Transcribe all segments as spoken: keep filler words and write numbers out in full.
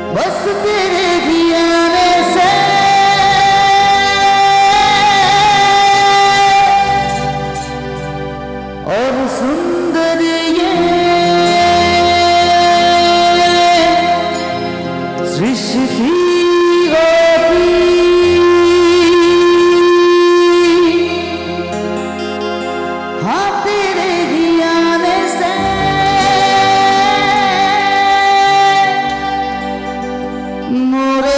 बस तेरे भी आने से और सुंदर ये सृष्टि होगी। हाँ तेरे ही आने से मोरे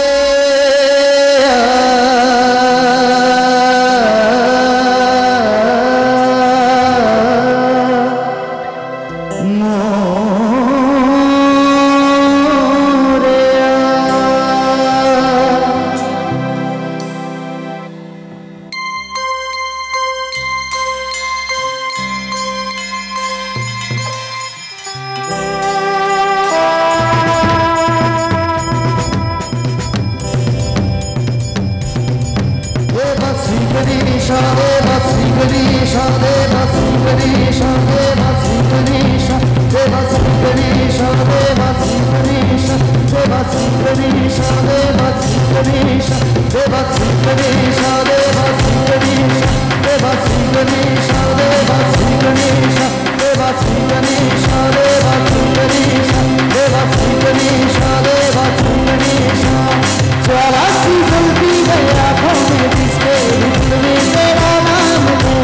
Ganesha, Deva Sri Ganesha, Deva Sri Ganesha, Deva Sri Ganesha, Deva Sri Ganesha, Deva Sri Ganesha, Deva Sri Ganesha, Deva Sri Ganesha, Deva Sri Ganesha, Deva Sri Ganesha, Deva Sri Ganesha, Deva Sri Ganesha, Deva Sri Ganesha, Deva Sri Ganesha, Deva Sri Ganesha, Deva Sri Ganesha. जरा सी जल्दी है आँखों में जिसके में तेरा नाम है,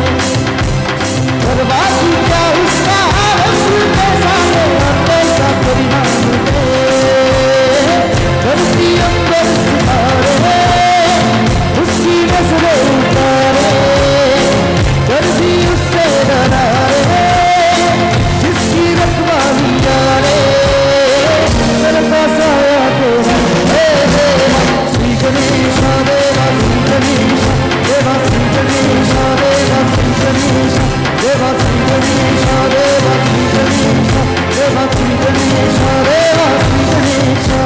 बर्बादी क्या उसका रस्म कैसा है और कैसा परिणाम है। धरती अंदर सितारे उसकी नजरें उतारे, दर्दी उससे डरा रे जिसकी रखवाली यारे, तरफा साया तेरा Sri Ganesha, Deva Sri Ganesha, Deva Sri Ganesha, Deva Sri Ganesha, Deva Sri Ganesha, Deva Sri Ganesha, Deva Sri Ganesha, Deva Sri Ganesha.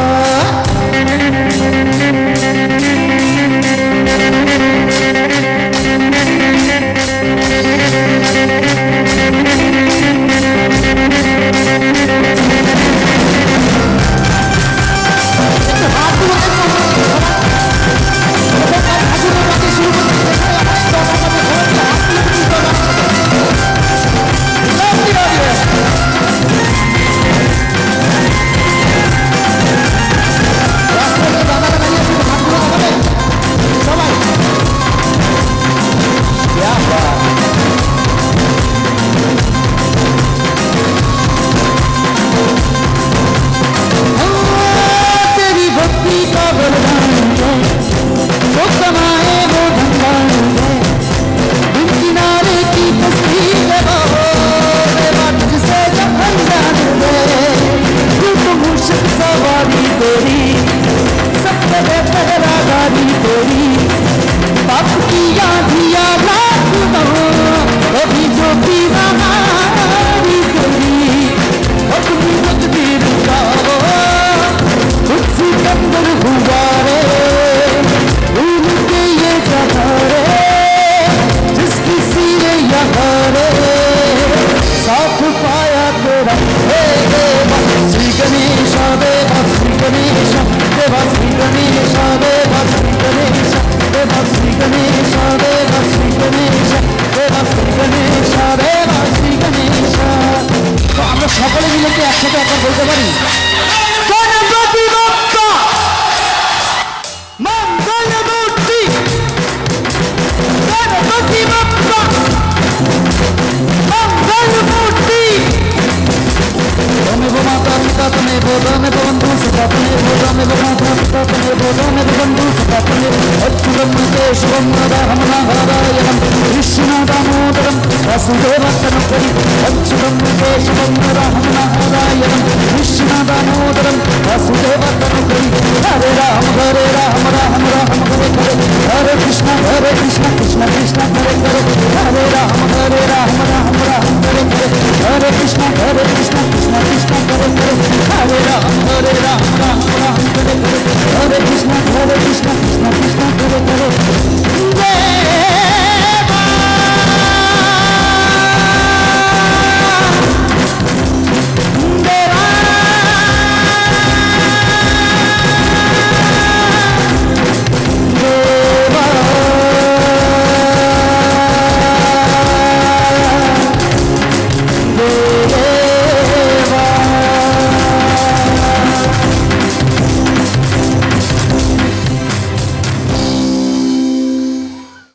Hare Rama, Hare Rama,